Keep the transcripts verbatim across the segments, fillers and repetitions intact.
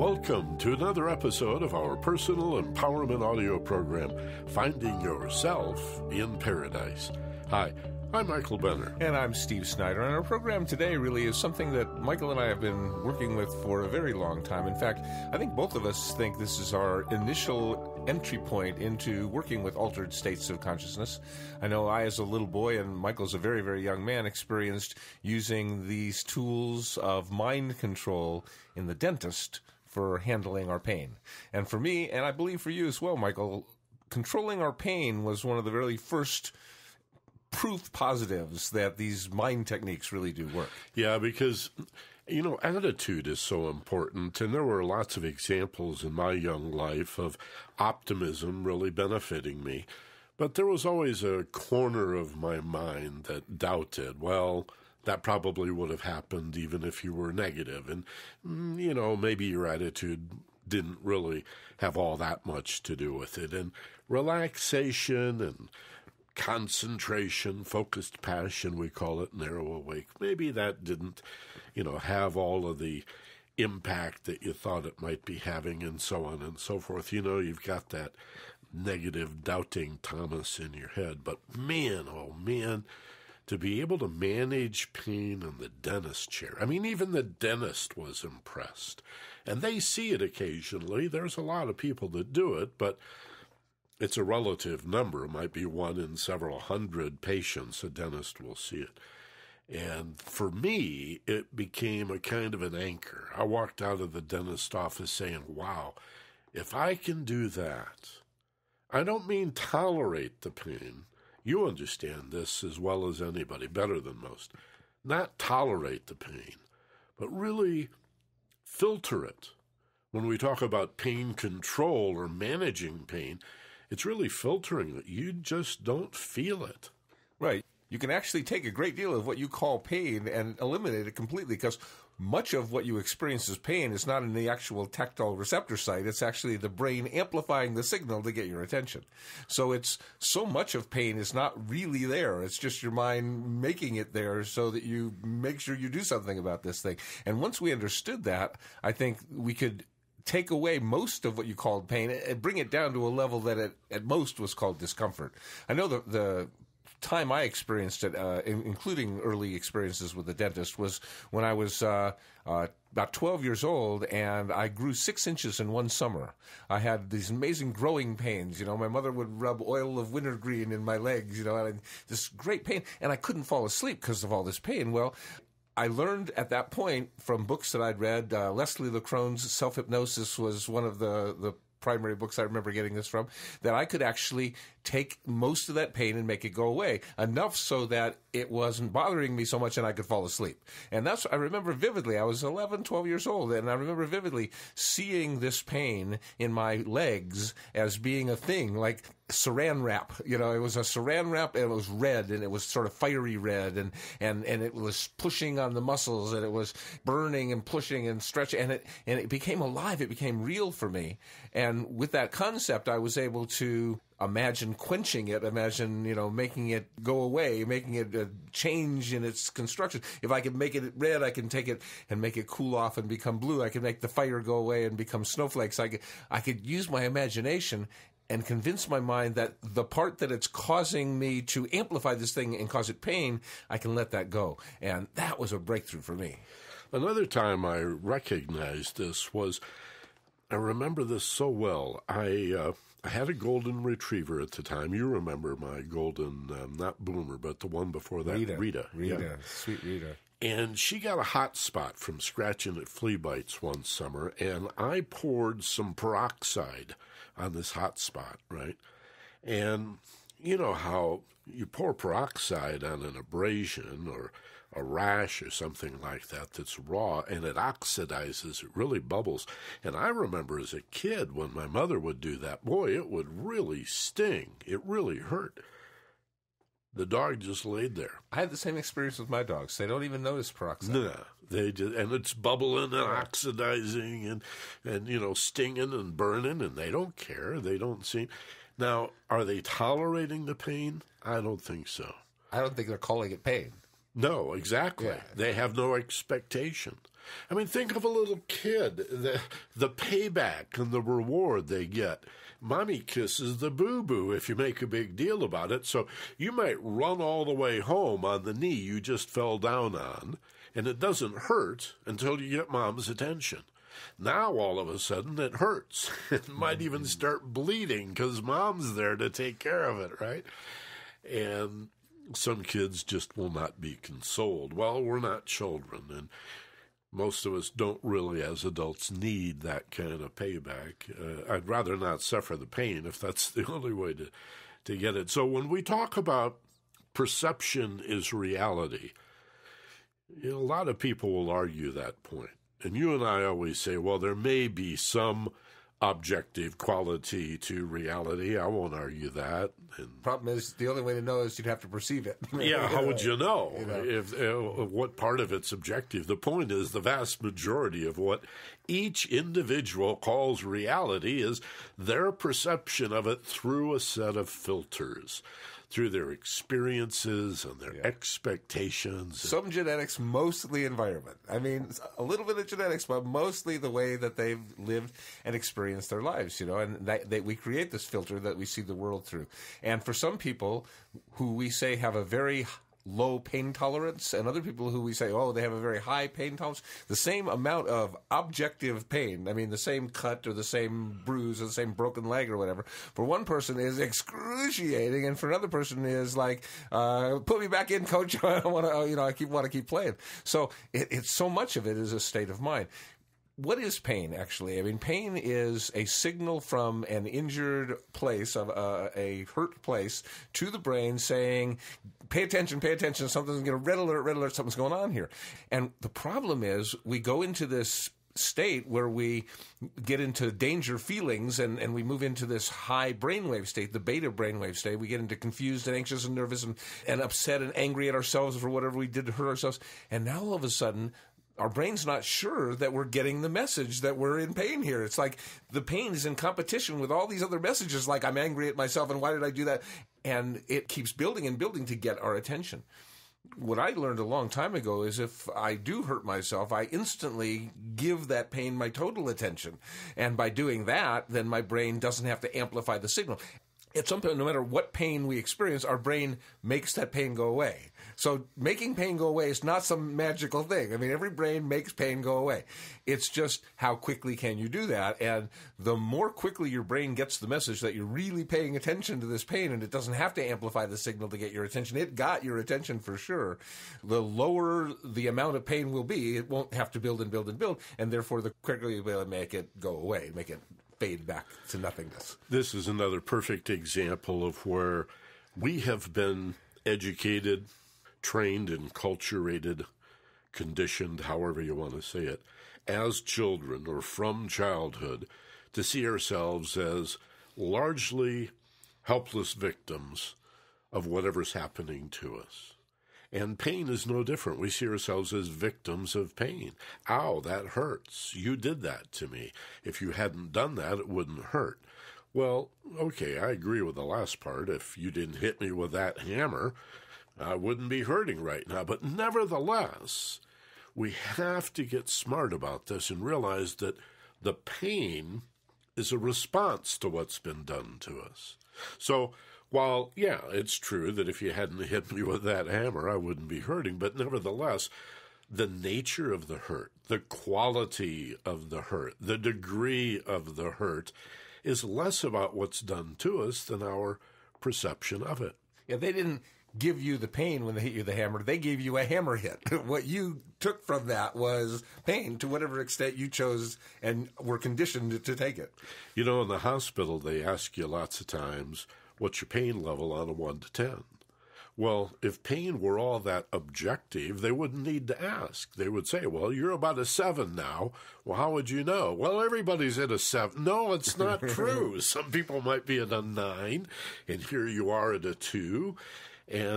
Welcome to another episode of our personal empowerment audio program, Finding Yourself in Paradise. Hi, I'm Michael Benner. And I'm Steve Snyder. And our program today really is something that Michael and I have been working with for a very long time. In fact, I think both of us think this is our initial entry point into working with altered states of consciousness. I know I, as a little boy, and Michael's a very, very young man, experienced using these tools of mind control in the dentist for handling our pain. And for me, and I believe for you as well, Michael, controlling our pain was one of the very first proof positives that these mind techniques really do work. Yeah, because, you know, attitude is so important, and there were lots of examples in my young life of optimism really benefiting me. But there was always a corner of my mind that doubted, well, that probably would have happened even if you were negative. And, you know, maybe your attitude didn't really have all that much to do with it. And relaxation and concentration, focused passion, we call it, narrow awake, maybe that didn't, you know, have all of the impact that you thought it might be having, and so on and so forth. You know, you've got that negative, doubting Thomas in your head. But man, oh man, to be able to manage pain in the dentist chair. I mean, even the dentist was impressed. And they see it occasionally. There's a lot of people that do it, but it's a relative number. It might be one in several hundred patients a dentist will see it. And for me, it became a kind of an anchor. I walked out of the dentist office saying, wow, if I can do that, I don't mean tolerate the pain. You understand this as well as anybody, better than most. Not tolerate the pain, but really filter it. When we talk about pain control or managing pain, it's really filtering it. You just don't feel it. Right. You can actually take a great deal of what you call pain and eliminate it completely, because much of what you experience as pain is not in the actual tactile receptor site. It's actually the brain amplifying the signal to get your attention. So it's so much of pain is not really there. It's just your mind making it there so that you make sure you do something about this thing. And once we understood that, I think we could take away most of what you called pain and bring it down to a level that it, at most was called discomfort. I know the, the time I experienced it, uh, in, including early experiences with the dentist, was when I was uh, uh, about twelve years old, and I grew six inches in one summer. I had these amazing growing pains. You know, my mother would rub oil of wintergreen in my legs, you know, and this great pain, and I couldn't fall asleep because of all this pain. Well, I learned at that point from books that I'd read. Uh, Leslie Lecrone's Self-Hypnosis was one of the, the primary books I remember getting this from, that I could actually take most of that pain and make it go away, enough so that it wasn't bothering me so much and I could fall asleep. And that's, I remember vividly, I was eleven, twelve years old, and I remember vividly seeing this pain in my legs as being a thing, like saran wrap. You know, it was a saran wrap, and it was red, and it was sort of fiery red, and, and, and it was pushing on the muscles, and it was burning and pushing and stretching, and it, and it became alive. It became real for me. And with that concept, I was able to imagine quenching it, imagine, you know, making it go away, making it a change in its construction. If I could make it red, I can take it and make it cool off and become blue. I could make the fire go away and become snowflakes. I could, I could use my imagination and convince my mind that the part that it's causing me to amplify this thing and cause it pain, I can let that go. And that was a breakthrough for me. Another time I recognized this was, I remember this so well. I uh, I had a golden retriever at the time. You remember my golden, um, not Boomer, but the one before that, Rita. Rita. Rita, yeah. Sweet Rita. And she got a hot spot from scratching at flea bites one summer, and I poured some peroxide on this hot spot, right? And you know how you pour peroxide on an abrasion or a rash or something like that that's raw, and it oxidizes, it really bubbles. And I remember as a kid when my mother would do that, boy, it would really sting. It really hurt. The dog just laid there. I had the same experience with my dogs. They don't even notice peroxide. No, they just, and it's bubbling and oxidizing and, and, you know, stinging and burning, and they don't care. They don't seem. Now, are they tolerating the pain? I don't think so. I don't think they're calling it pain. No, exactly. Yeah. They have no expectation. I mean, think of a little kid, the, the payback and the reward they get. Mommy kisses the boo-boo if you make a big deal about it. So you might run all the way home on the knee you just fell down on, and it doesn't hurt until you get mom's attention. Now, all of a sudden, it hurts. It might even start bleeding because mom's there to take care of it, right? And some kids just will not be consoled. Well, we're not children, and most of us don't really, as adults, need that kind of payback. Uh, I'd rather not suffer the pain if that's the only way to, to get it. So when we talk about perception is reality, you know, a lot of people will argue that point. And you and I always say, well, there may be some objective quality to reality. I won't argue that. And problem is, the only way to know is you'd have to perceive it. Yeah, how would you know, you know? if uh, what part of it's objective? The point is the vast majority of what each individual calls reality is their perception of it through a set of filters, through their experiences and their yeah. expectations. Some genetics, mostly environment. I mean, a little bit of genetics, but mostly the way that they've lived and experienced their lives, you know, and that, that we create this filter that we see the world through. And for some people who we say have a very low pain tolerance, and other people who we say, oh, they have a very high pain tolerance, the same amount of objective pain, I mean, the same cut or the same bruise or the same broken leg or whatever, for one person is excruciating, and for another person is like, uh, put me back in, coach, I don't want to, you know, I keep want to keep playing. So it, it's so much of it is a state of mind. What is pain, actually? I mean, pain is a signal from an injured place, of uh, a hurt place, to the brain saying, pay attention, pay attention, something's going to red alert, red alert, something's going on here. And the problem is we go into this state where we get into danger feelings and, and we move into this high brainwave state, the beta brainwave state. We get into confused and anxious and nervous and, and upset and angry at ourselves for whatever we did to hurt ourselves. And now all of a sudden, our brain's not sure that we're getting the message that we're in pain here. It's like the pain is in competition with all these other messages, like I'm angry at myself and why did I do that? And it keeps building and building to get our attention. What I learned a long time ago is if I do hurt myself, I instantly give that pain my total attention. And by doing that, then my brain doesn't have to amplify the signal. At some point, no matter what pain we experience, our brain makes that pain go away. So making pain go away is not some magical thing. I mean, every brain makes pain go away. It's just how quickly can you do that? And the more quickly your brain gets the message that you're really paying attention to this pain and it doesn't have to amplify the signal to get your attention. It got your attention for sure. The lower the amount of pain will be, it won't have to build and build and build, and therefore the quicker you'll be able to make it go away, make it fade back to nothingness. This is another perfect example of where we have been educated, trained, enculturated, conditioned, however you want to say it, as children or from childhood to see ourselves as largely helpless victims of whatever's happening to us. And pain is no different. We see ourselves as victims of pain. Ow, that hurts. You did that to me. If you hadn't done that, it wouldn't hurt. Well, okay, I agree with the last part. If you didn't hit me with that hammer, I wouldn't be hurting right now. But nevertheless, we have to get smart about this and realize that the pain is a response to what's been done to us. So, while, yeah, it's true that if you hadn't hit me with that hammer, I wouldn't be hurting, but nevertheless, the nature of the hurt, the quality of the hurt, the degree of the hurt is less about what's done to us than our perception of it. Yeah, they didn't give you the pain when they hit you with the hammer. They gave you a hammer hit. What you took from that was pain to whatever extent you chose and were conditioned to take it. You know, in the hospital, they ask you lots of times, what's your pain level on a one to ten? Well, if pain were all that objective, they wouldn't need to ask. They would say, well, you're about a seven now. Well, how would you know? Well, everybody's at a seven. No, it's not true. Some people might be at a nine, and here you are at a two. And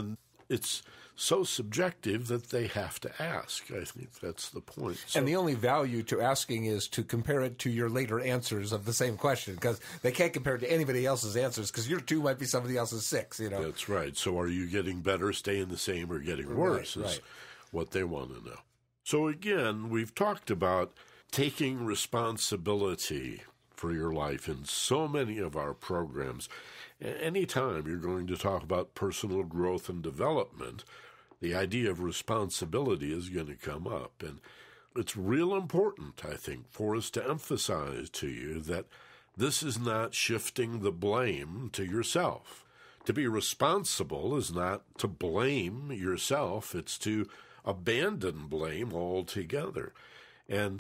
it's so subjective that they have to ask. I think that's the point. So, and the only value to asking is to compare it to your later answers of the same question, because they can't compare it to anybody else's answers, because your two might be somebody else's six, you know. That's right. So are you getting better, staying the same, or getting worse right, is right. what they want to know. So again, we've talked about taking responsibility for your life in so many of our programs. Anytime you're going to talk about personal growth and development, the idea of responsibility is going to come up. And it's real important, I think, for us to emphasize to you that this is not shifting the blame to yourself. To be responsible is not to blame yourself. It's to abandon blame altogether. And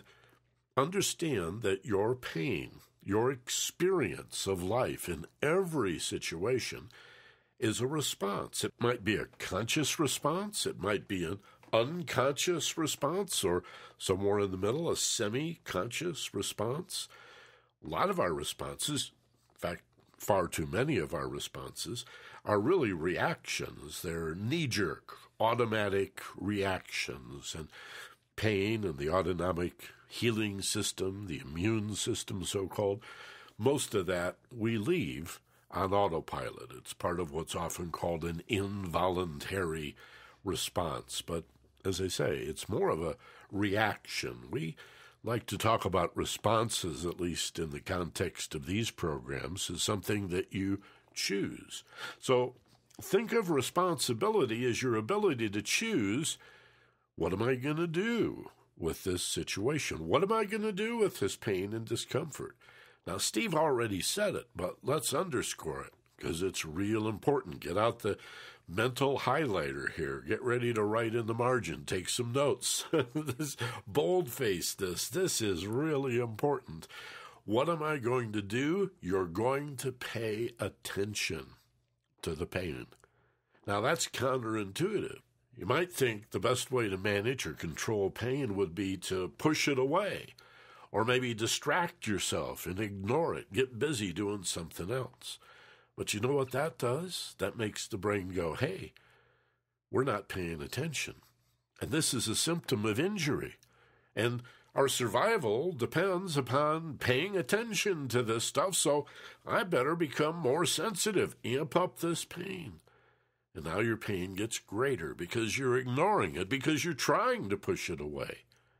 understand that your pain, your experience of life in every situation is a response. It might be a conscious response. It might be an unconscious response, or somewhere in the middle, a semi-conscious response. A lot of our responses, in fact, far too many of our responses, are really reactions. They're knee-jerk, automatic reactions. And pain and the autonomic healing system, the immune system, so-called, most of that we leave on autopilot. It's part of what's often called an involuntary response. But as I say, it's more of a reaction. We like to talk about responses, at least in the context of these programs, as something that you choose. So think of responsibility as your ability to choose, what am I going to do with this situation? What am I going to do with this pain and discomfort? Now, Steve already said it, but let's underscore it because it's real important. Get out the mental highlighter here. Get ready to write in the margin. Take some notes. This boldface this. This is really important. What am I going to do? You're going to pay attention to the pain. Now, that's counterintuitive. You might think the best way to manage or control pain would be to push it away, or maybe distract yourself and ignore it, get busy doing something else. But you know what that does? That makes the brain go, hey, we're not paying attention. And this is a symptom of injury. And our survival depends upon paying attention to this stuff, so I better become more sensitive, amp up this pain. And now your pain gets greater because you're ignoring it, because you're trying to push it away.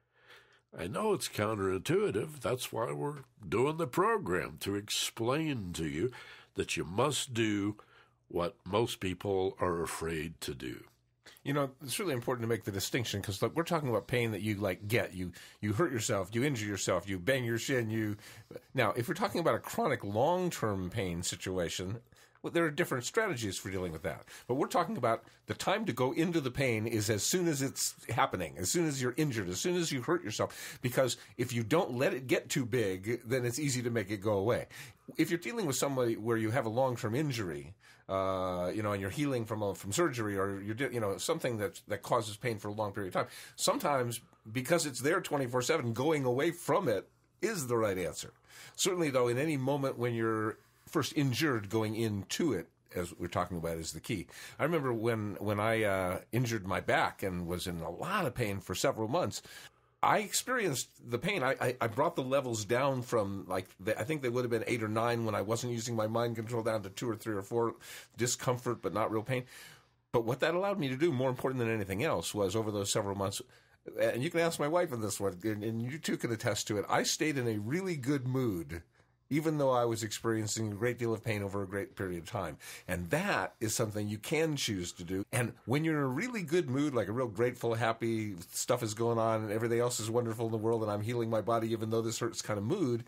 I know it's counterintuitive. That's why we're doing the program, to explain to you that you must do what most people are afraid to do. You know, it's really important to make the distinction, because look, we're talking about pain that you like get. You you hurt yourself, you injure yourself, you bang your shin. You now, if we're talking about a chronic long-term pain situation, well, there are different strategies for dealing with that. But we're talking about the time to go into the pain is as soon as it's happening, as soon as you're injured, as soon as you hurt yourself. Because if you don't let it get too big, then it's easy to make it go away. If you're dealing with somebody where you have a long-term injury, uh, you know, and you're healing from a, from surgery, or you're, you know, something that that causes pain for a long period of time, sometimes because it's there twenty-four seven, going away from it is the right answer. Certainly, though, in any moment when you're first injured, going into it, as we're talking about, is the key. I remember when when I uh, injured my back and was in a lot of pain for several months, I experienced the pain. I, I, I brought the levels down from, like, the, I think they would have been eight or nine when I wasn't using my mind control, down to two or three or four, discomfort but not real pain. But what that allowed me to do, more important than anything else, was over those several months, and you can ask my wife on this one, and, and you too can attest to it, I stayed in a really good mood, even though I was experiencing a great deal of pain over a great period of time. And that is something you can choose to do. And when you're in a really good mood, like a real grateful, happy, stuff is going on and everything else is wonderful in the world and I'm healing my body even though this hurts kind of mood,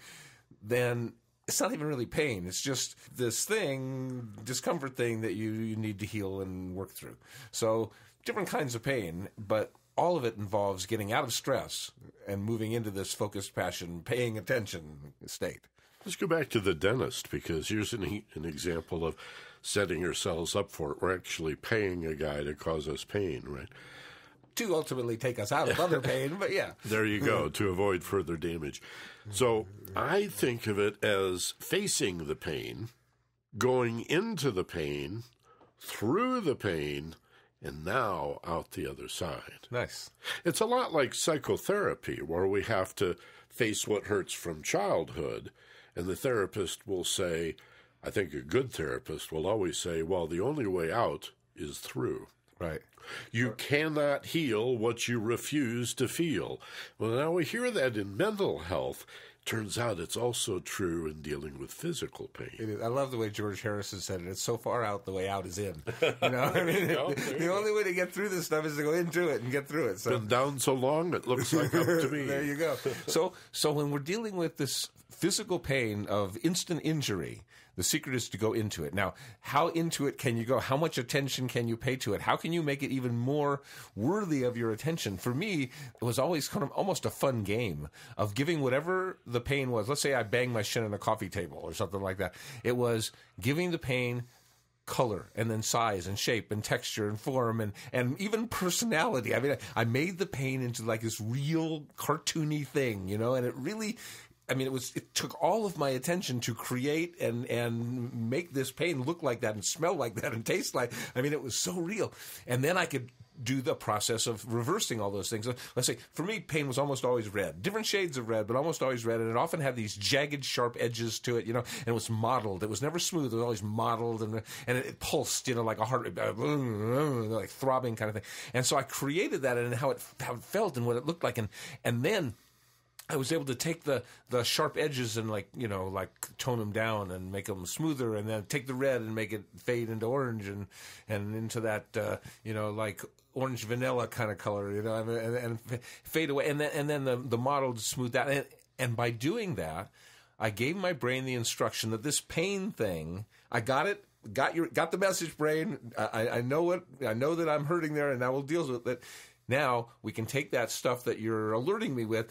then it's not even really pain. It's just this thing, discomfort thing that you, you need to heal and work through. So different kinds of pain, but all of it involves getting out of stress and moving into this focused passion, paying attention state. Let's go back to the dentist, because here's an, an example of setting ourselves up for it. We're actually paying a guy to cause us pain, right? To ultimately take us out of other pain, but yeah. There you go, to avoid further damage. So I think of it as facing the pain, going into the pain, through the pain, and now out the other side. Nice. It's a lot like psychotherapy, where we have to face what hurts from childhood, and the therapist will say, I think a good therapist will always say, well, the only way out is through. Right. You cannot heal what you refuse to feel. Well, now we hear that in mental health. Turns out it's also true in dealing with physical pain. It is. I love the way George Harrison said it. It's so far out, the way out is in. You know, I mean, go, the only way to get through this stuff is to go into it and get through it. So. Been down so long, it looks like up to me. There you go. So, so when we're dealing with this physical pain of instant injury, the secret is to go into it. Now, how into it can you go? How much attention can you pay to it? How can you make it even more worthy of your attention? For me, it was always kind of almost a fun game of giving whatever the pain was. Let's say I banged my shin on a coffee table or something like that. It was giving the pain color and then size and shape and texture and form and, and even personality. I mean, I, I made the pain into like this real cartoony thing, you know, and it really... I mean, it was. It took all of my attention to create and, and make this pain look like that and smell like that and taste like. I mean, it was so real. And then I could do the process of reversing all those things. Let's say, for me, pain was almost always red. Different shades of red, but almost always red. And it often had these jagged, sharp edges to it, you know, and it was mottled. It was never smooth. It was always mottled, and and it, it pulsed, you know, like a heart, like throbbing kind of thing. And so I created that and how it, how it felt and what it looked like. And, and then... I was able to take the, the sharp edges and, like, you know, like tone them down and make them smoother, and then take the red and make it fade into orange and, and into that, uh, you know, like orange vanilla kind of color, you know, and, and, and fade away. And then, and then the, the model to smooth that. And, and by doing that, I gave my brain the instruction that this pain thing, I got it. Got your, got the message, brain. I, I know what, I know that I'm hurting there, and now we'll deal with it. Now we can take that stuff that you're alerting me with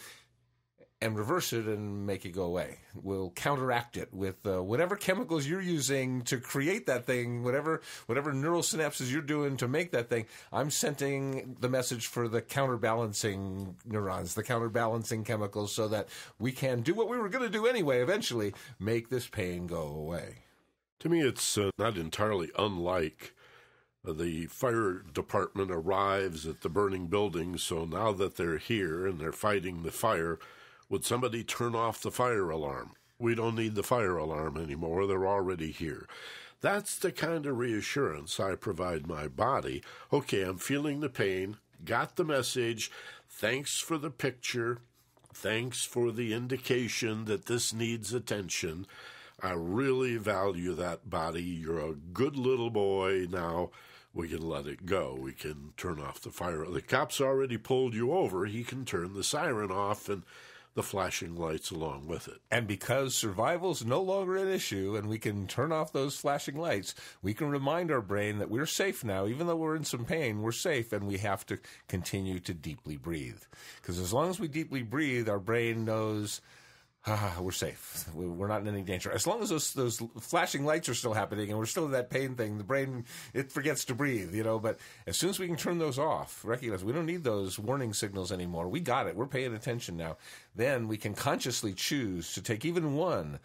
and reverse it and make it go away. We'll counteract it with uh, whatever chemicals you're using to create that thing, whatever whatever neural synapses you're doing to make that thing. I'm sending the message for the counterbalancing neurons, the counterbalancing chemicals, so that we can do what we were going to do anyway, eventually, make this pain go away. To me, it's uh, not entirely unlike uh, the fire department arrives at the burning building, so now that they're here and they're fighting the fire, would somebody turn off the fire alarm? We don't need the fire alarm anymore. They're already here. That's the kind of reassurance I provide my body. Okay, I'm feeling the pain, got the message, thanks for the picture, thanks for the indication that this needs attention. I really value that, body. You're a good little boy. Now we can let it go. We can turn off the fire. The cop's already pulled you over. He can turn the siren off and the flashing lights along with it. And because survival's no longer an issue and we can turn off those flashing lights, we can remind our brain that we're safe now. Even though we're in some pain, we're safe, and we have to continue to deeply breathe. Because as long as we deeply breathe, our brain knows, ah, we're safe. We're not in any danger. As long as those those flashing lights are still happening and we're still in that pain thing, the brain, it forgets to breathe, you know. But as soon as we can turn those off, recognize we don't need those warning signals anymore. We got it. We're paying attention now. Then we can consciously choose to take even one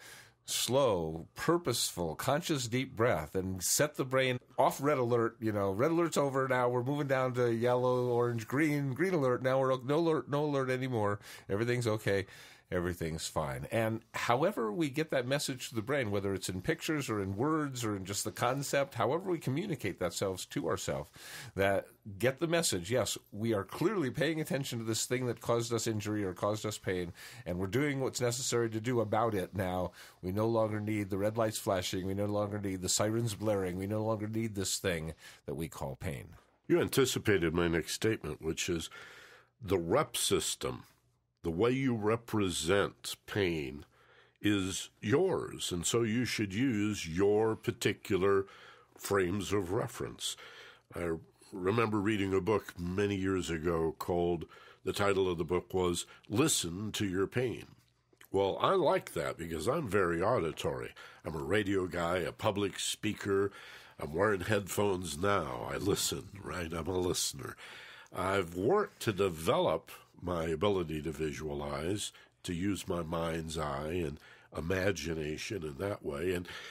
slow, purposeful, conscious deep breath and set the brain off red alert. You know, red alert's over now. We're moving down to yellow, orange, green, green alert. Now we're no alert, no alert anymore. Everything's okay. Everything's fine. And however we get that message to the brain, whether it's in pictures or in words or in just the concept, however we communicate that selves to ourselves, that get the message, yes, we are clearly paying attention to this thing that caused us injury or caused us pain, and we're doing what's necessary to do about it now. We no longer need the red lights flashing. We no longer need the sirens blaring. We no longer need this thing that we call pain. You anticipated my next statement, which is the rep system. The way you represent pain is yours, and so you should use your particular frames of reference. I remember reading a book many years ago called, the title of the book was Listen to Your Pain. Well, I like that because I'm very auditory. I'm a radio guy, a public speaker. I'm wearing headphones now. I listen, right? I'm a listener. I've worked to develop my ability to visualize, to use my mind's eye and imagination in that way. And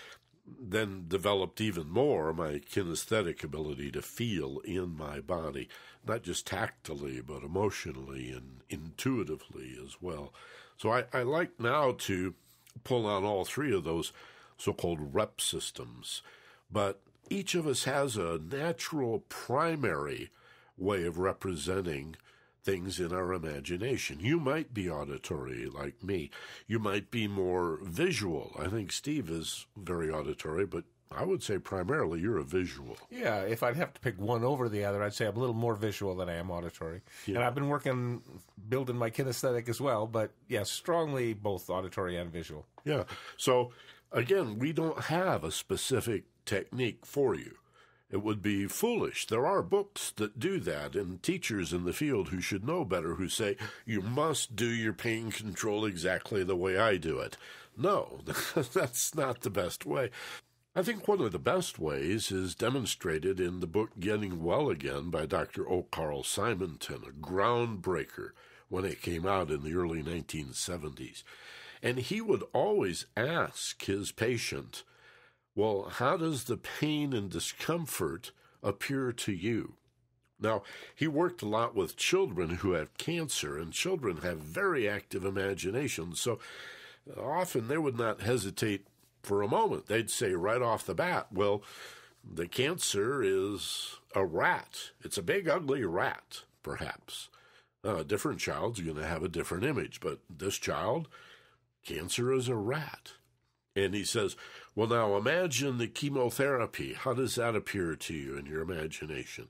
then developed even more my kinesthetic ability to feel in my body, not just tactily, but emotionally and intuitively as well. So I, I like now to pull on all three of those so-called rep systems. But each of us has a natural primary way of representing things in our imagination. You might be auditory like me. You might be more visual. I think Steve is very auditory, but I would say primarily you're a visual. Yeah, if I'd have to pick one over the other, I'd say I'm a little more visual than I am auditory. Yeah. And I've been working, building my kinesthetic as well, but yes, strongly both auditory and visual. Yeah. So again, we don't have a specific technique for you. It would be foolish. There are books that do that, and teachers in the field who should know better who say, you must do your pain control exactly the way I do it. No, that's not the best way. I think one of the best ways is demonstrated in the book Getting Well Again by Doctor O. Carl Simonton, a groundbreaker when it came out in the early nineteen seventies. And he would always ask his patient, well, how does the pain and discomfort appear to you? Now, he worked a lot with children who have cancer, and children have very active imaginations, so often they would not hesitate for a moment. They'd say right off the bat, well, the cancer is a rat. It's a big, ugly rat, perhaps. Uh, a different child's going to have a different image, but this child, cancer is a rat. And he says, well, now imagine the chemotherapy. How does that appear to you in your imagination?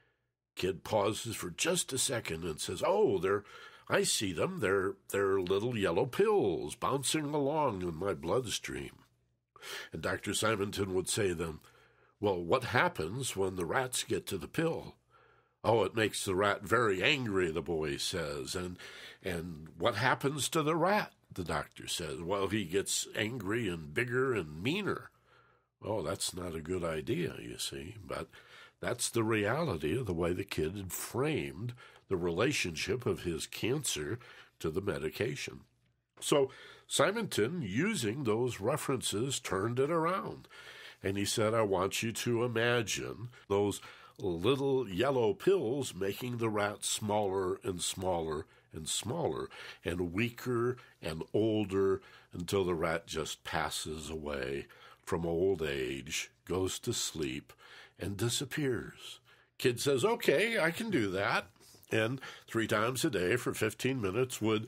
Kid pauses for just a second and says, oh, they're, I see them. They're, they're little yellow pills bouncing along in my bloodstream. And Doctor Simonton would say then, well, what happens when the rats get to the pill? Oh, it makes the rat very angry, the boy says. And, and what happens to the rat? The doctor says, well, he gets angry and bigger and meaner. Oh, that's not a good idea, you see. But that's the reality of the way the kid had framed the relationship of his cancer to the medication. So Simonton, using those references, turned it around. And he said, I want you to imagine those little yellow pills making the rat smaller and smaller and smaller and weaker and older until the rat just passes away from old age, goes to sleep, and disappears. Kid says, okay, I can do that. And three times a day for fifteen minutes would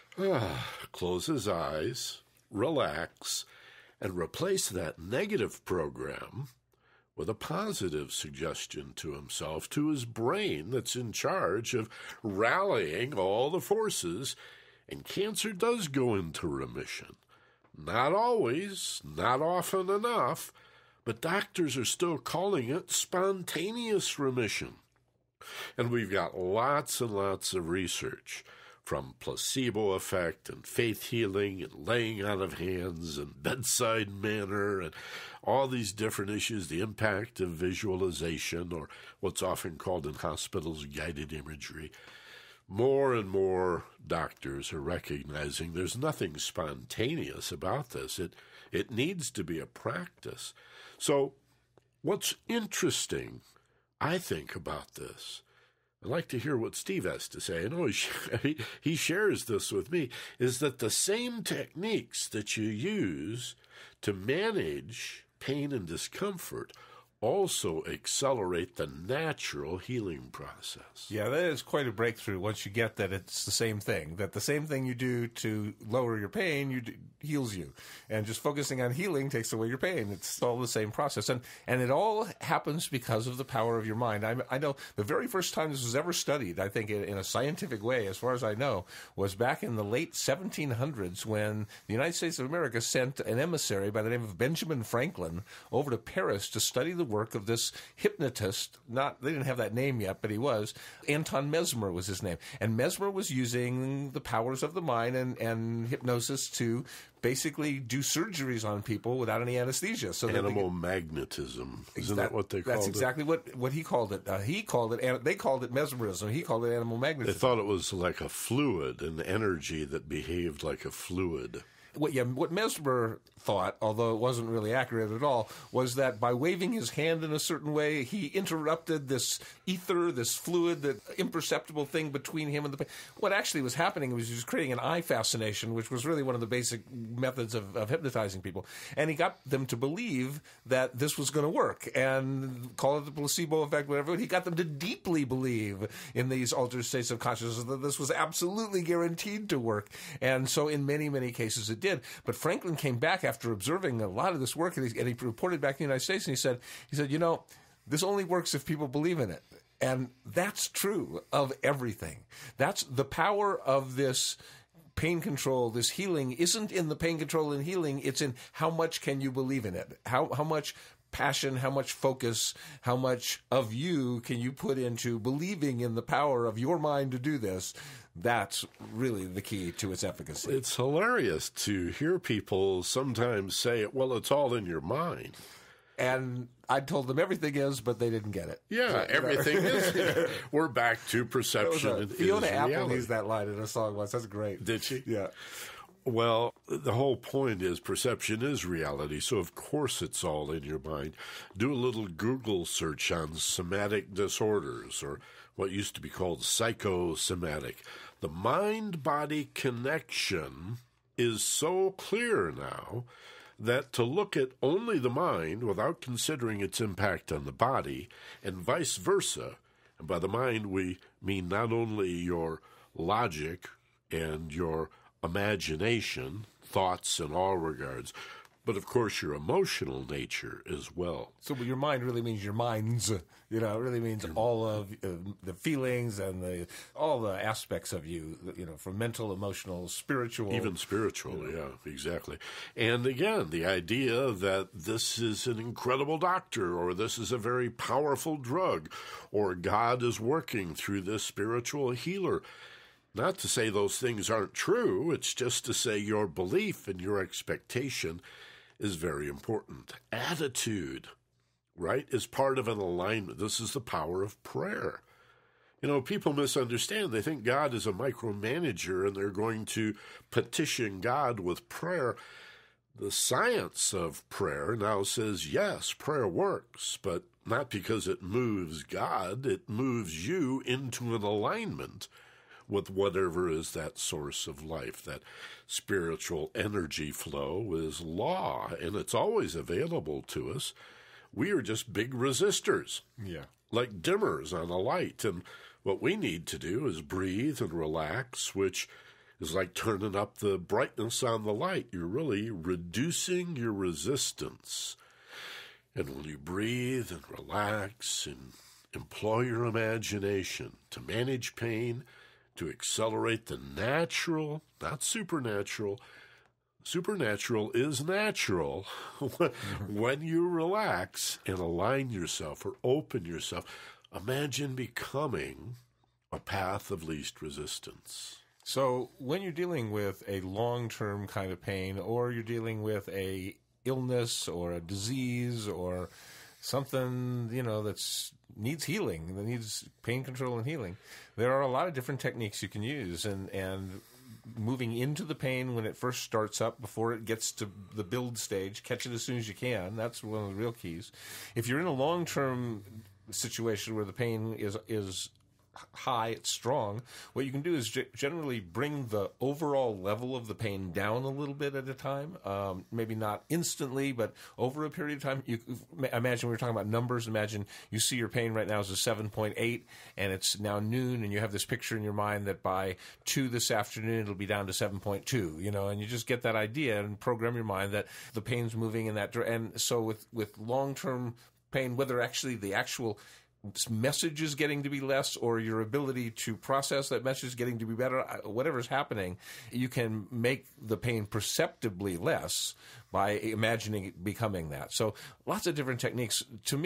ah, close his eyes, relax, and replace that negative program with a positive suggestion to himself, to his brain that's in charge of rallying all the forces, and cancer does go into remission. Not always, not often enough, but doctors are still calling it spontaneous remission. And we've got lots and lots of research, from placebo effect and faith healing and laying out of hands and bedside manner and all these different issues, the impact of visualization, or what's often called in hospitals guided imagery. More and more doctors are recognizing there's nothing spontaneous about this. It, it needs to be a practice. So what's interesting, I think, about this, I'd like to hear what Steve has to say. I know he, he shares this with me, is that the same techniques that you use to manage pain and discomfort also accelerate the natural healing process. Yeah, that is quite a breakthrough once you get that it's the same thing, that the same thing you do to lower your pain you do, heals you. And just focusing on healing takes away your pain. It's all the same process. And and it all happens because of the power of your mind. I, I know the very first time this was ever studied, I think in, in a scientific way, as far as I know, was back in the late seventeen hundreds when the United States of America sent an emissary by the name of Benjamin Franklin over to Paris to study the work of this hypnotist. Not they didn't have that name yet, but he was. Anton Mesmer was his name. And Mesmer was using the powers of the mind and, and hypnosis to basically do surgeries on people without any anesthesia. So Animal could, magnetism. Isn't that, that what they called it? That's exactly it? what, what he called it. Uh, he called it, they called it mesmerism. He called it animal magnetism. They thought it was like a fluid, an energy that behaved like a fluid. What, yeah, what Mesmer thought, although it wasn't really accurate at all, was that by waving his hand in a certain way, he interrupted this ether, this fluid, that imperceptible thing between him and the pain. What actually was happening was he was creating an eye fascination, which was really one of the basic methods of, of hypnotizing people. And he got them to believe that this was going to work, and call it the placebo effect, whatever. He got them to deeply believe in these altered states of consciousness, that this was absolutely guaranteed to work. And so in many, many cases it did. But Franklin came back after observing a lot of this work, and he, and he reported back in the United States, and he said, he said, you know, this only works if people believe in it. And that's true of everything. That's the power of this pain control, this healing, isn't in the pain control and healing. It's in how much can you believe in it? How how much passion, how much focus, how much of you can you put into believing in the power of your mind to do this? That's really the key to its efficacy. It's hilarious to hear people sometimes say, well, it's all in your mind. And I told them everything is, but they didn't get it. Yeah, so, everything is. We're back to perception. A, Fiona Apple used that line in a song once. That's great. Did she? Yeah. Well, the whole point is perception is reality, so of course it's all in your mind. Do a little Google search on somatic disorders, or what used to be called psychosomatic. The mind-body connection is so clear now that to look at only the mind without considering its impact on the body, and vice versa, and by the mind we mean not only your logic and your imagination, thoughts in all regards, but of course your emotional nature as well. So your mind really means your minds, you know, it really means all of uh, the feelings and the all the aspects of you, you know, from mental, emotional, spiritual. Even spiritual, you know. Yeah, exactly. And again, the idea that this is an incredible doctor, or this is a very powerful drug, or God is working through this spiritual healer. Not to say those things aren't true, it's just to say your belief and your expectation is very important. Attitude, right, is part of an alignment. This is the power of prayer. You know, people misunderstand. They think God is a micromanager and they're going to petition God with prayer. The science of prayer now says, yes, prayer works, but not because it moves God. It moves you into an alignment with whatever is that source of life. That spiritual energy flow is law, and it's always available to us. We are just big resistors, yeah, like dimmers on a light. And what we need to do is breathe and relax, which is like turning up the brightness on the light. You're really reducing your resistance. And when you breathe and relax and employ your imagination to manage pain, to accelerate the natural, not supernatural. Supernatural is natural when you relax and align yourself or open yourself. Imagine becoming a path of least resistance. So when you're dealing with a long-term kind of pain, or you're dealing with a illness or a disease or something, you know, that's needs healing, that needs pain control and healing, there are a lot of different techniques you can use, and, and moving into the pain when it first starts up before it gets to the build stage, catch it as soon as you can. That's one of the real keys. If you're in a long-term situation where the pain is is high, it's strong, what you can do is g- generally bring the overall level of the pain down a little bit at a time. Um, maybe not instantly, but over a period of time. You imagine we were talking about numbers. Imagine you see your pain right now is a seven point eight, and it's now noon, and you have this picture in your mind that by two this afternoon it'll be down to seven point two. You know, and you just get that idea and program your mind that the pain's moving in that direction. And so with with long term pain, whether actually the actual message is getting to be less, or your ability to process that message is getting to be better, whatever's happening, you can make the pain perceptibly less by imagining it becoming that. So lots of different techniques. To me,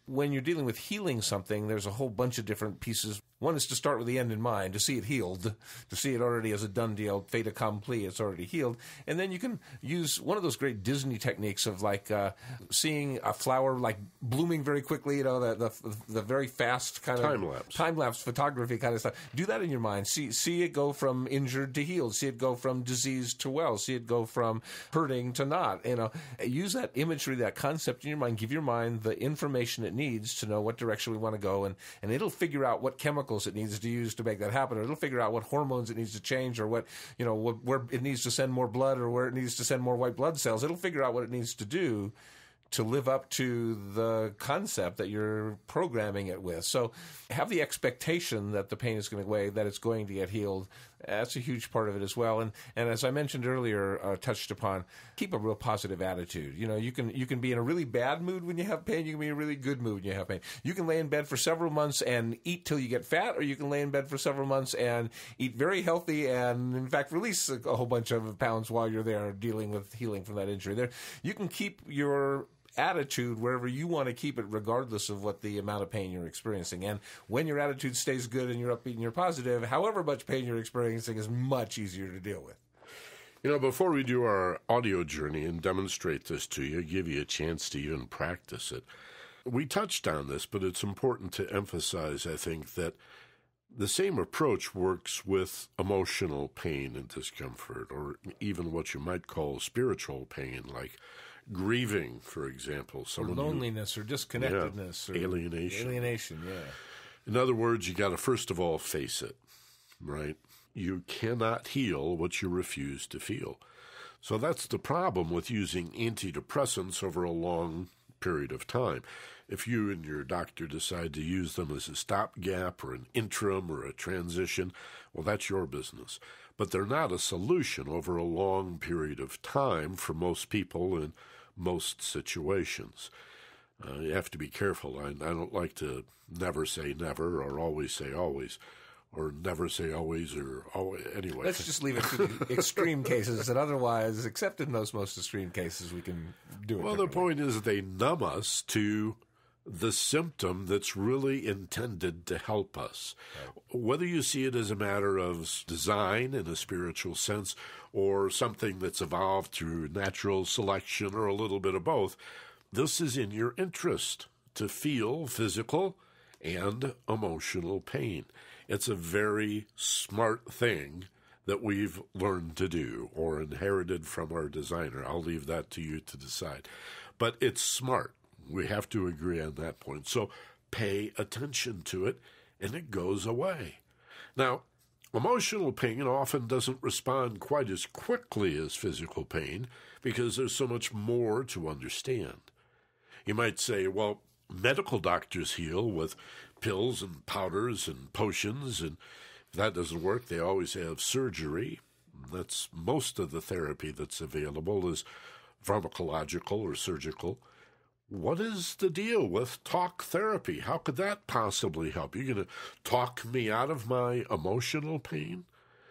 when you're dealing with healing something, there's a whole bunch of different pieces. One is to start with the end in mind, to see it healed, to see it already as a done deal, fait accompli, it's already healed. And then you can use one of those great Disney techniques of like uh, seeing a flower like blooming very quickly, you know, the the, the very fast kind of time-lapse. time-lapse photography kind of stuff. Do that in your mind. See see it go from injured to healed. See it go from diseased to well. See it go from hurting to not. You know, use that imagery, that concept in your mind. Give your mind the information it needs to know what direction we want to go, and, and it'll figure out what chemicals it needs to use to make that happen, or it'll figure out what hormones it needs to change, or what, you know, what, where it needs to send more blood, or where it needs to send more white blood cells. It'll figure out what it needs to do to live up to the concept that you're programming it with. So have the expectation that the pain is going to go away, that it's going to get healed. That's a huge part of it as well. And and as I mentioned earlier, uh, touched upon, keep a real positive attitude. You know, you can you can be in a really bad mood when you have pain. You can be in a really good mood when you have pain. You can lay in bed for several months and eat till you get fat, or you can lay in bed for several months and eat very healthy and, in fact, release a, a whole bunch of pounds while you're there dealing with healing from that injury. There, you can keep your attitude wherever you want to keep it, regardless of what the amount of pain you're experiencing. And when your attitude stays good and you're upbeat and you're positive, however much pain you're experiencing is much easier to deal with. You know, before we do our audio journey and demonstrate this to you, give you a chance to even practice it, we touched on this, but it's important to emphasize, I think, that the same approach works with emotional pain and discomfort, or even what you might call spiritual pain, like grieving, for example. Someone or loneliness who, or disconnectedness. Yeah, or alienation. Alienation, yeah. In other words, you got to first of all face it, right? You cannot heal what you refuse to feel. So that's the problem with using antidepressants over a long period of time. If you and your doctor decide to use them as a stopgap or an interim or a transition, well, that's your business. But they're not a solution over a long period of time for most people in most situations. Uh, you have to be careful. I, I don't like to never say never or always say always, or never say always or always. Anyway. Let's just leave it to the extreme cases, and otherwise, except in those most extreme cases, we can do it. Well, the point is they numb us to the symptom that's really intended to help us. Right. Whether you see it as a matter of design in a spiritual sense or something that's evolved through natural selection or a little bit of both, this is in your interest to feel physical and emotional pain. It's a very smart thing that we've learned to do or inherited from our designer. I'll leave that to you to decide. But it's smart. We have to agree on that point. So pay attention to it, and it goes away. Now, emotional pain often doesn't respond quite as quickly as physical pain because there's so much more to understand. You might say, well, medical doctors heal with pills and powders and potions, and if that doesn't work, they always have surgery. That's most of the therapy that's available is pharmacological or surgical. What is the deal with talk therapy? How could that possibly help? You're going to talk me out of my emotional pain?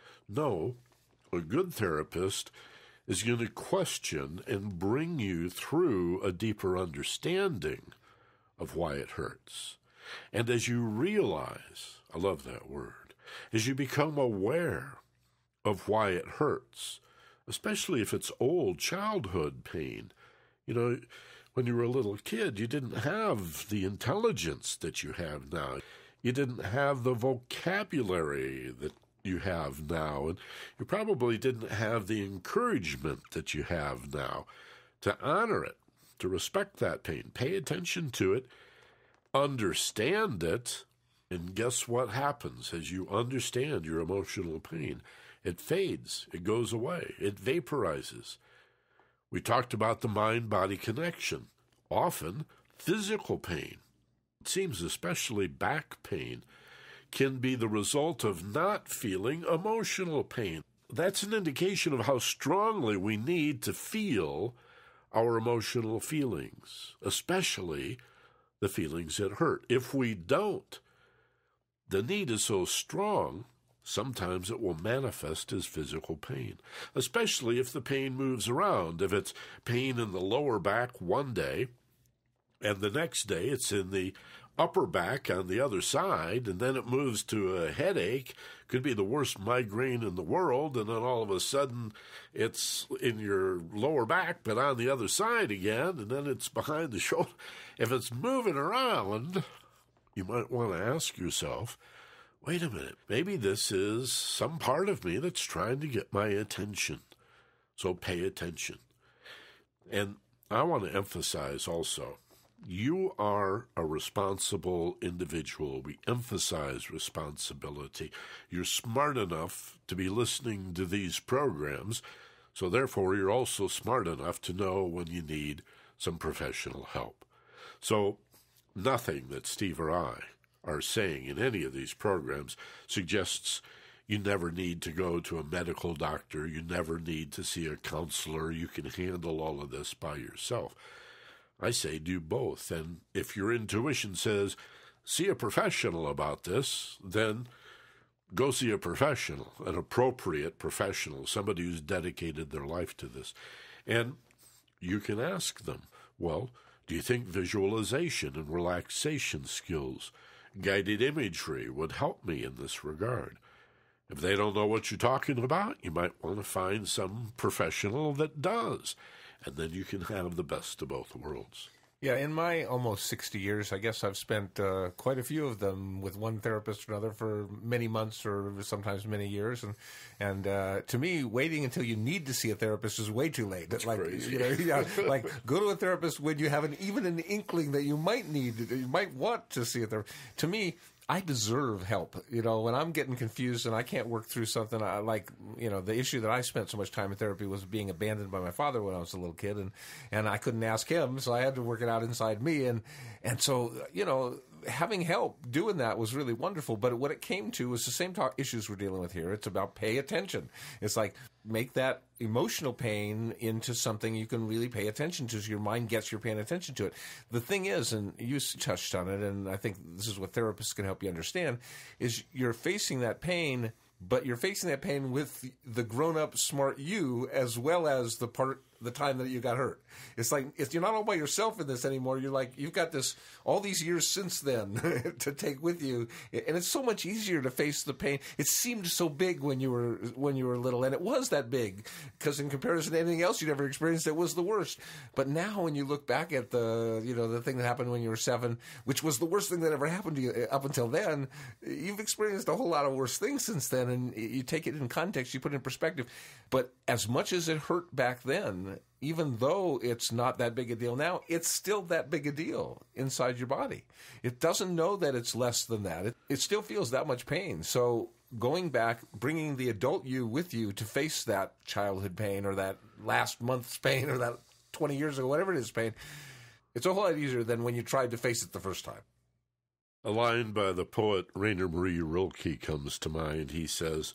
No, a good therapist is going to question and bring you through a deeper understanding of why it hurts. And as you realize, I love that word, as you become aware of why it hurts, especially if it's old childhood pain, you know, when you were a little kid, you didn't have the intelligence that you have now. You didn't have the vocabulary that you have now. And you probably didn't have the encouragement that you have now to honor it, to respect that pain. Pay attention to it, understand it, and guess what happens as you understand your emotional pain? It fades. It goes away. It vaporizes. We talked about the mind-body connection. Often, physical pain, it seems especially back pain, can be the result of not feeling emotional pain. That's an indication of how strongly we need to feel our emotional feelings, especially the feelings that hurt. If we don't, the need is so strong, sometimes it will manifest as physical pain, especially if the pain moves around. If it's pain in the lower back one day And the next day it's in the upper back on the other side, and then it moves to a headache. Could be the worst migraine in the world, and then all of a sudden it's in your lower back, but on the other side again, and then it's behind the shoulder. If it's moving around, you might want to ask yourself, wait a minute, maybe this is some part of me that's trying to get my attention. So pay attention. And I want to emphasize also, you are a responsible individual. We emphasize responsibility. You're smart enough to be listening to these programs, so therefore you're also smart enough to know when you need some professional help. So nothing that Steve or I are saying in any of these programs suggests you never need to go to a medical doctor, you never need to see a counselor, you can handle all of this by yourself. I say do both, and if your intuition says, see a professional about this, then go see a professional, an appropriate professional, somebody who's dedicated their life to this. And you can ask them, well, do you think visualization and relaxation skills, guided imagery would help me in this regard? If they don't know what you're talking about, you might want to find some professional that does. And then you can have the best of both worlds. Yeah, in my almost sixty years, I guess I've spent uh, quite a few of them with one therapist or another for many months or sometimes many years. And and uh, to me, waiting until you need to see a therapist is way too late. That's like, crazy. You know, yeah, like go to a therapist when you have an, even an inkling that you might need, you might want to see a therapist. To me, I deserve help. You know, when I'm getting confused and I can't work through something, I like, you know, the issue that I spent so much time in therapy was being abandoned by my father when I was a little kid, and, and I couldn't ask him, so I had to work it out inside me. And, and so, you know, having help doing that was really wonderful. But what it came to was the same talk issues we're dealing with here. It's about pay attention. It's like make that emotional pain into something you can really pay attention to, so your mind gets you're paying attention to it. The thing is, and you touched on it, and I think this is what therapists can help you understand, is you're facing that pain, but you're facing that pain with the grown-up smart you as well as the part the time that you got hurt. It's like it's, you're not all by yourself in this anymore. You're like, you've got this all these years since then to take with you, and it's so much easier to face the pain. It seemed so big when you were when you were little, and it was that big because in comparison to anything else you'd ever experienced, it was the worst. But now, when you look back at the you know the thing that happened when you were seven, which was the worst thing that ever happened to you up until then, you've experienced a whole lot of worse things since then, and you take it in context, you put it in perspective. But as much as it hurt back then, even though it's not that big a deal now, it's still that big a deal inside your body. It doesn't know that it's less than that. It, it still feels that much pain. So going back, bringing the adult you with you to face that childhood pain or that last month's pain or that twenty years ago, whatever it is, pain, it's a whole lot easier than when you tried to face it the first time. A line by the poet Rainer Maria Rilke comes to mind. He says,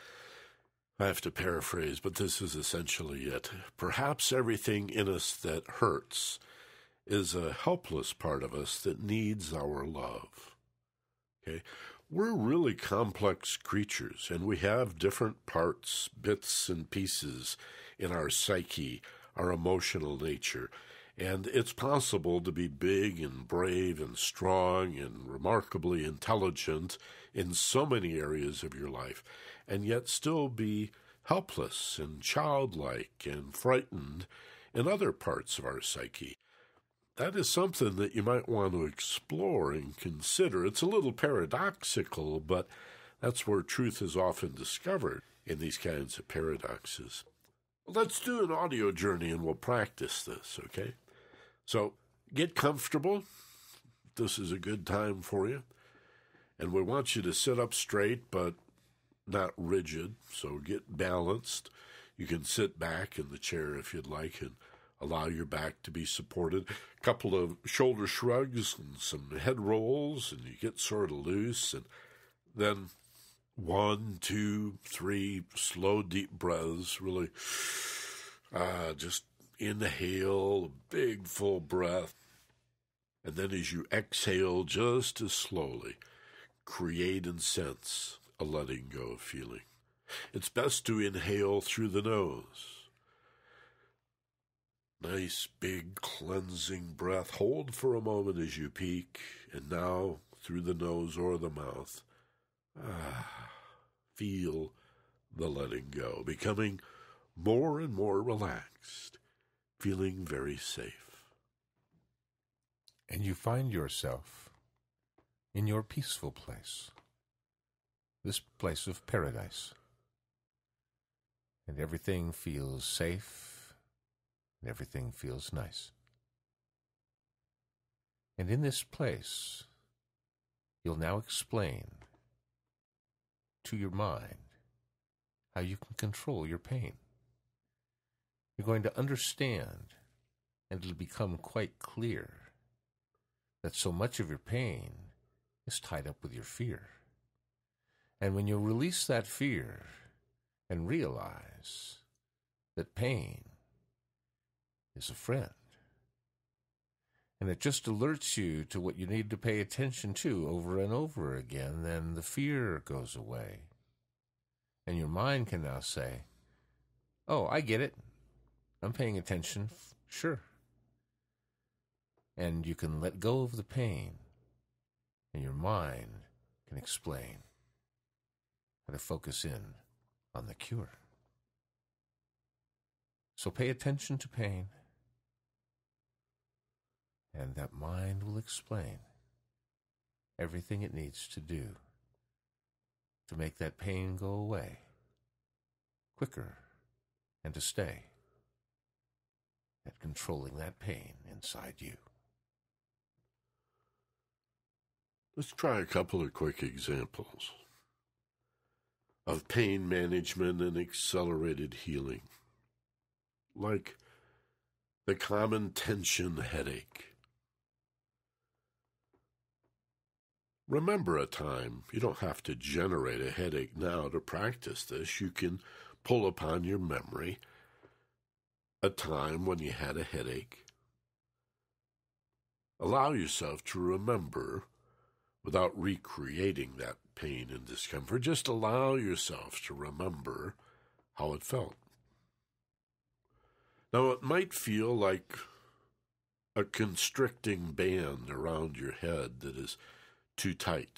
I have to paraphrase, but this is essentially it. Perhaps everything in us that hurts is a helpless part of us that needs our love. Okay? We're really complex creatures, and we have different parts, bits and pieces in our psyche, our emotional nature. And it's possible to be big and brave and strong and remarkably intelligent in so many areas of your life, and yet still be helpless and childlike and frightened in other parts of our psyche. That is something that you might want to explore and consider. It's a little paradoxical, but that's where truth is often discovered in these kinds of paradoxes. Let's do an audio journey and we'll practice this, okay? So get comfortable. This is a good time for you. And we want you to sit up straight, but not rigid, so get balanced. You can sit back in the chair if you'd like and allow your back to be supported. A couple of shoulder shrugs and some head rolls, and you get sort of loose. And then one, two, three slow, deep breaths, really uh, just inhale, a big, full breath. And then as you exhale just as slowly, create and sense a letting go feeling. It's best to inhale through the nose. nice, big, cleansing breath. Hold for a moment as you peak, and now through the nose or the mouth. Ah, feel the letting go, becoming more and more relaxed, feeling very safe. And you find yourself in your peaceful place, this place of paradise. And everything feels safe, and everything feels nice. And in this place, you'll now explain to your mind how you can control your pain. You're going to understand, and it'll become quite clear that so much of your pain is tied up with your fear. And when you release that fear and realize that pain is a friend, and it just alerts you to what you need to pay attention to over and over again, then the fear goes away. And your mind can now say, oh, I get it. I'm paying attention. Sure. And you can let go of the pain, and your mind can explain how to focus in on the cure. So pay attention to pain, and that mind will explain everything it needs to do to make that pain go away quicker and to stay at controlling that pain inside you. Let's try a couple of quick examples of pain management and accelerated healing, like the common tension headache. Remember a time. You don't have to generate a headache now to practice this. You can pull upon your memory a time when you had a headache. Allow yourself to remember without recreating that pain and discomfort. Just allow yourself to remember how it felt. Now, it might feel like a constricting band around your head that is too tight.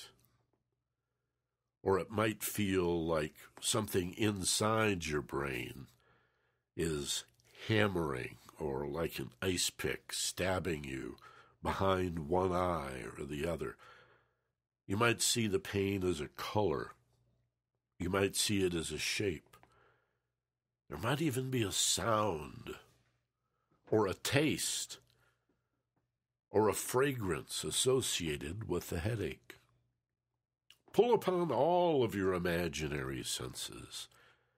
Or it might feel like something inside your brain is hammering, or like an ice pick stabbing you behind one eye or the other. You might see the pain as a color. You might see it as a shape. There might even be a sound, or a taste, or a fragrance associated with the headache. Pull upon all of your imaginary senses,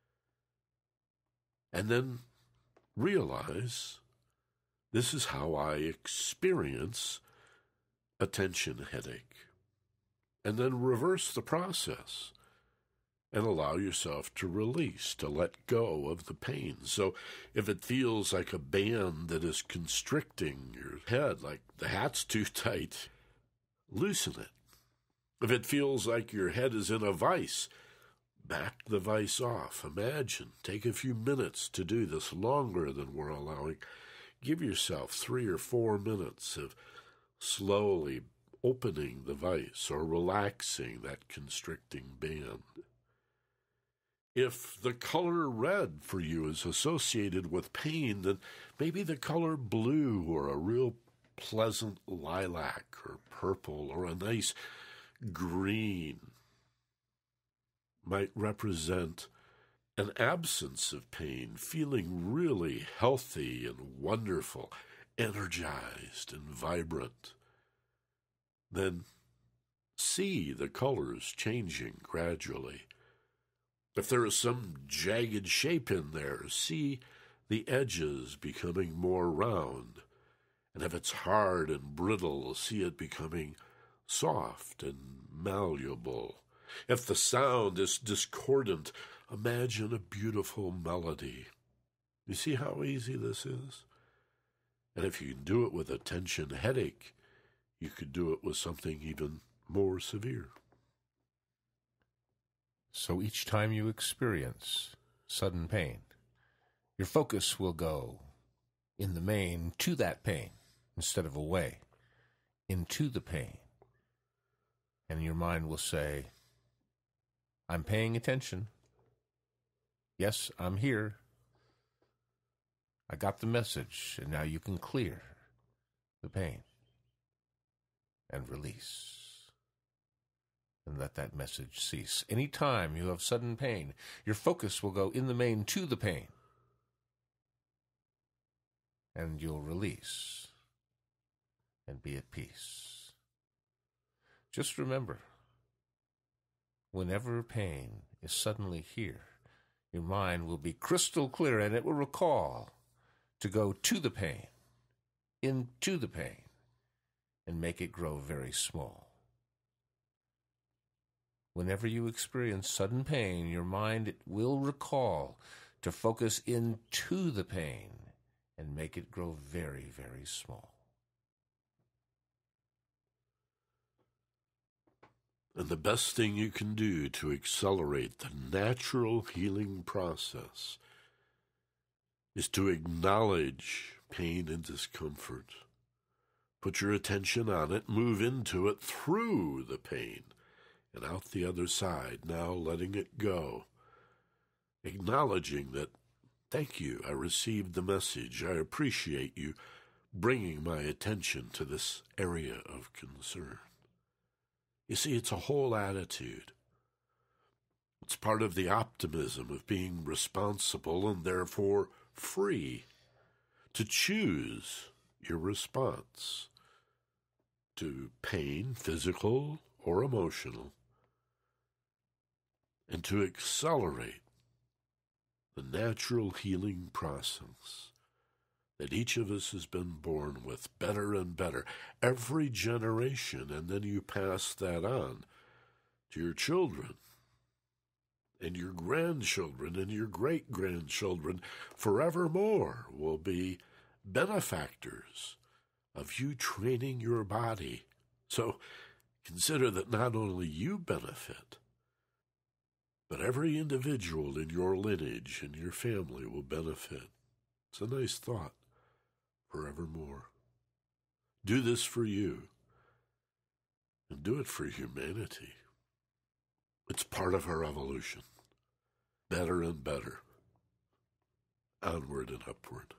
and then realize this is how I experience a tension headache. And then reverse the process and allow yourself to release, to let go of the pain. So if it feels like a band that is constricting your head, like the hat's too tight, loosen it. If it feels like your head is in a vice, back the vice off. Imagine, take a few minutes to do this, longer than we're allowing. Give yourself three or four minutes of slowly opening the vice or relaxing that constricting band. If the color red for you is associated with pain, then maybe the color blue, or a real pleasant lilac or purple, or a nice green might represent an absence of pain, feeling really healthy and wonderful, energized and vibrant. Then see the colors changing gradually. If there is some jagged shape in there, see the edges becoming more round. And if it's hard and brittle, see it becoming soft and malleable. If the sound is discordant, imagine a beautiful melody. You see how easy this is? And if you can do it with a tension headache, you could do it with something even more severe. So each time you experience sudden pain, your focus will go in the main to that pain instead of away, into the pain. And your mind will say, I'm paying attention. Yes, I'm here. I got the message, and now you can clear the pain and release. And let that message cease. Anytime you have sudden pain, your focus will go in the main to the pain. And you'll release and be at peace. Just remember, whenever pain is suddenly here, your mind will be crystal clear and it will recall to go to the pain, into the pain, and make it grow very small. Whenever you experience sudden pain, your mind will recall to focus into the pain and make it grow very, very small. And the best thing you can do to accelerate the natural healing process is to acknowledge pain and discomfort. Put your attention on it, move into it through the pain and out the other side, now letting it go. Acknowledging that, thank you, I received the message. I appreciate you bringing my attention to this area of concern. You see, it's a whole attitude. It's part of the optimism of being responsible and therefore free to choose your response to pain, physical or emotional, and to accelerate the natural healing process that each of us has been born with, better and better, every generation, and then you pass that on to your children and your grandchildren and your great-grandchildren forevermore will be benefactors of you training your body. So consider that not only you benefit, but every individual in your lineage and your family will benefit. It's a nice thought. Forevermore. Do this for you, and do it for humanity. It's part of our evolution. Better and better. Onward and upward.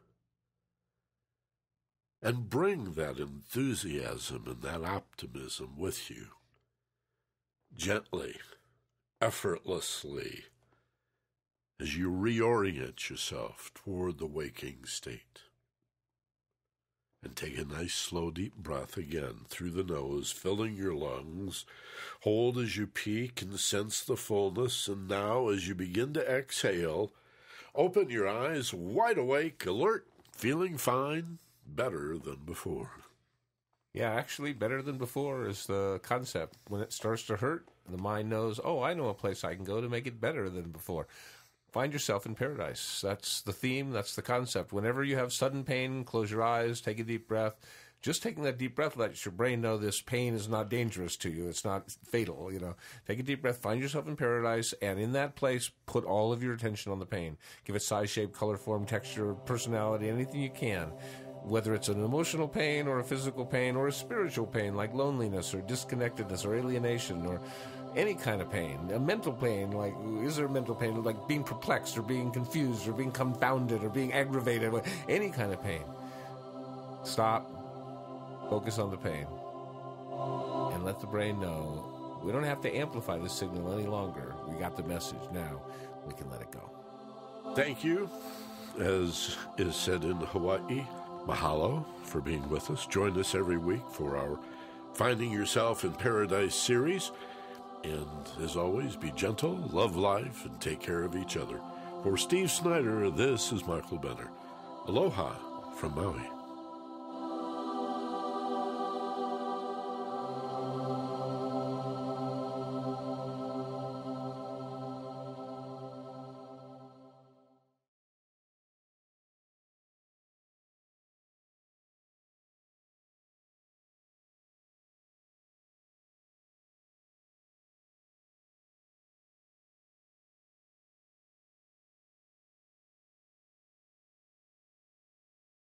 And bring that enthusiasm and that optimism with you. Gently, effortlessly, as you reorient yourself toward the waking state. And take a nice, slow, deep breath again through the nose, filling your lungs. Hold as you peak and sense the fullness. And now, as you begin to exhale, open your eyes wide awake, alert, feeling fine, better than before. Yeah, actually, better than before is the concept. When it starts to hurt, the mind knows, oh, I know a place I can go to make it better than before. Find yourself in paradise. That's the theme. That's the concept. Whenever you have sudden pain, close your eyes, take a deep breath. Just taking that deep breath lets your brain know this pain is not dangerous to you. It's not fatal, you know. Take a deep breath, find yourself in paradise, and in that place, put all of your attention on the pain. Give it size, shape, color, form, texture, personality, anything you can. Whether it's an emotional pain or a physical pain or a spiritual pain like loneliness or disconnectedness or alienation or any kind of pain, a mental pain, like, is there a mental pain, like being perplexed or being confused or being confounded or being aggravated, any kind of pain. Stop, focus on the pain, and let the brain know we don't have to amplify the signal any longer. We got the message now. We can let it go. Thank you. As is said in Hawaii, mahalo for being with us. Join us every week for our Finding Yourself in Paradise series. And as always, be gentle, love life, and take care of each other. For Steve Snyder, this is Michael Benner. Aloha from Maui.